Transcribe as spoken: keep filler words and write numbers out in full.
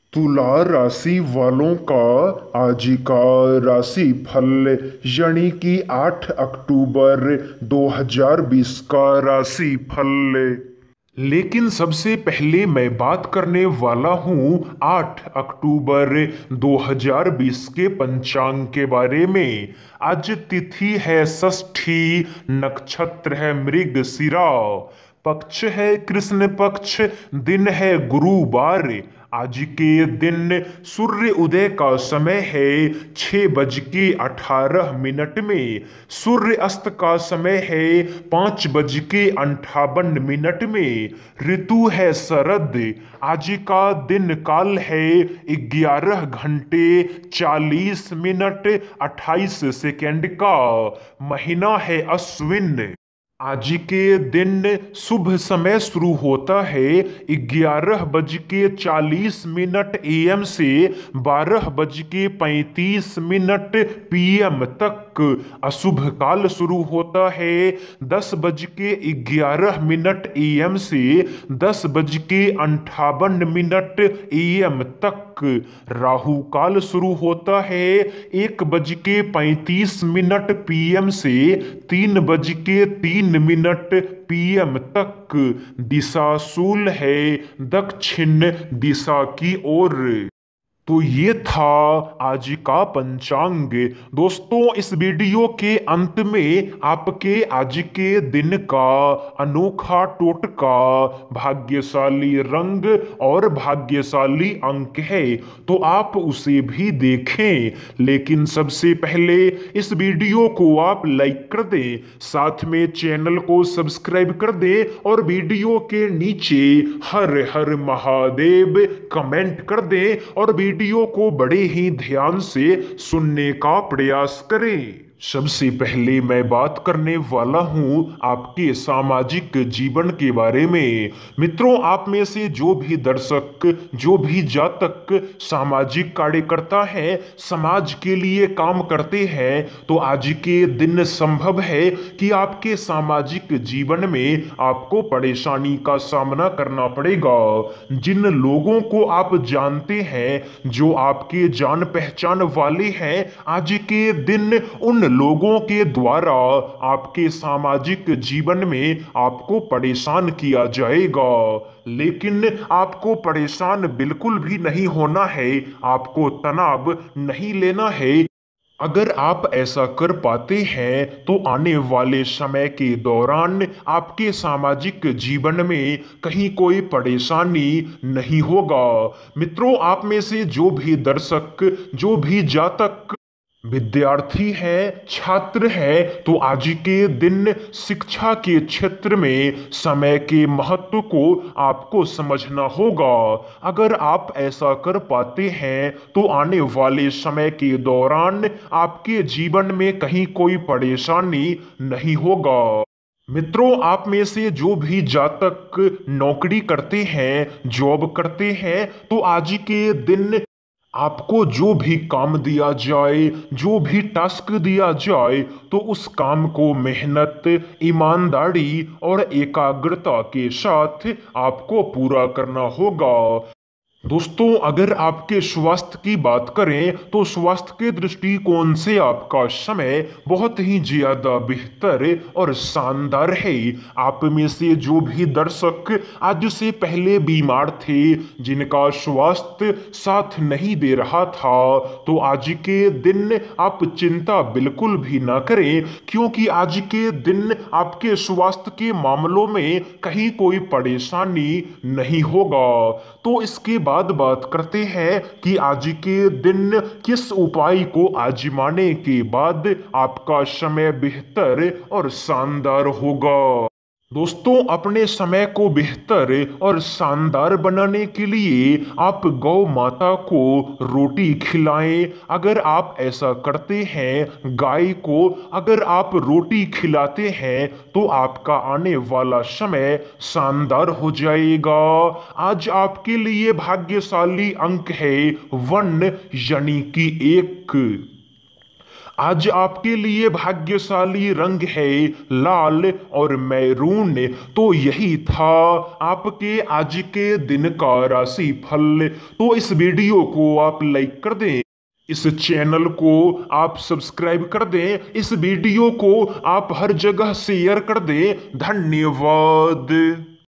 तुला राशि वालों का आज का राशि फल यानी कि आठ अक्टूबर दो हज़ार बीस का राशि फल। लेकिन सबसे पहले मैं बात करने वाला हूं आठ अक्टूबर दो हज़ार बीस के पंचांग के बारे में। आज तिथि है षष्ठी, नक्षत्र है मृगशिरा, पक्ष है कृष्ण पक्ष, दिन है गुरुवार। आज के दिन सूर्य उदय का समय है छह बज के अठारह मिनट में, सूर्य अस्त का समय है पाँच बज के अंठावन मिनट में, ऋतु है शरद। आज का दिन काल है ग्यारह घंटे चालीस मिनट अट्ठाईस सेकेंड का, महीना है अश्विन। आज के दिन शुभ समय शुरू होता है ग्यारह बज के चालीस मिनट ए एम से बारह बज के पैंतीस मिनट पी एम तक। अशुभ काल शुरू होता है दस बज के ग्यारह मिनट ए एम से दस बज के अंठावन मिनट ए एम तक। राहु काल शुरू होता है एक बज के पैंतीस मिनट पी एम से तीन बज के तीन मिनट पी एम तक। दिशा शूल है दक्षिण दिशा की ओर। तो ये था आज का पंचांग। दोस्तों, इस वीडियो के अंत में आपके आज के दिन का अनोखा टोटका, भाग्यशाली रंग और भाग्यशाली अंक है, तो आप उसे भी देखें। लेकिन सबसे पहले इस वीडियो को आप लाइक कर दें, साथ में चैनल को सब्सक्राइब कर दें और वीडियो के नीचे हर हर महादेव कमेंट कर दें और वीडियो को बड़े ही ध्यान से सुनने का प्रयास करें। सबसे पहले मैं बात करने वाला हूं आपके सामाजिक जीवन के बारे में। मित्रों, आप में से जो भी दर्शक, जो भी जातक सामाजिक कार्य करता है, समाज के लिए काम करते हैं, तो आज के दिन संभव है कि आपके सामाजिक जीवन में आपको परेशानी का सामना करना पड़ेगा। जिन लोगों को आप जानते हैं, जो आपके जान पहचान वाले हैं, आज के दिन उन लोगों के द्वारा आपके सामाजिक जीवन में आपको परेशान किया जाएगा। लेकिन आपको परेशान बिल्कुल भी नहीं होना है, आपको तनाव नहीं लेना है। अगर आप ऐसा कर पाते हैं तो आने वाले समय के दौरान आपके सामाजिक जीवन में कहीं कोई परेशानी नहीं होगा। मित्रों, आप में से जो भी दर्शक, जो भी जातक विद्यार्थी है, छात्र है, तो आज के दिन शिक्षा के क्षेत्र में समय के महत्व को आपको समझना होगा। अगर आप ऐसा कर पाते हैं तो आने वाले समय के दौरान आपके जीवन में कहीं कोई परेशानी नहीं होगा। मित्रों, आप में से जो भी जातक नौकरी करते हैं, जॉब करते हैं, तो आज के दिन आपको जो भी काम दिया जाए, जो भी टास्क दिया जाए, तो उस काम को मेहनत, ईमानदारी और एकाग्रता के साथ आपको पूरा करना होगा। दोस्तों, अगर आपके स्वास्थ्य की बात करें तो स्वास्थ्य के दृष्टिकोण से आपका समय बहुत ही ज्यादा बेहतर और शानदार है। आप में से जो भी दर्शक आज से पहले बीमार थे, जिनका स्वास्थ्य साथ नहीं दे रहा था, तो आज के दिन आप चिंता बिल्कुल भी ना करें, क्योंकि आज के दिन आपके स्वास्थ्य के मामलों में कहीं कोई परेशानी नहीं होगा। तो इसके बाद बात करते हैं कि आज के दिन किस उपाय को आजमाने के बाद आपका समय बेहतर और शानदार होगा। दोस्तों, अपने समय को बेहतर और शानदार बनाने के लिए आप गौ माता को रोटी खिलाएं। अगर आप ऐसा करते हैं, गाय को अगर आप रोटी खिलाते हैं, तो आपका आने वाला समय शानदार हो जाएगा। आज आपके लिए भाग्यशाली अंक है वन यानी कि एक। आज आपके लिए भाग्यशाली रंग है लाल और मैरून। तो यही था आपके आज के दिन का राशि फल। तो इस वीडियो को आप लाइक कर दें, इस चैनल को आप सब्सक्राइब कर दें, इस वीडियो को आप हर जगह शेयर कर दें। धन्यवाद।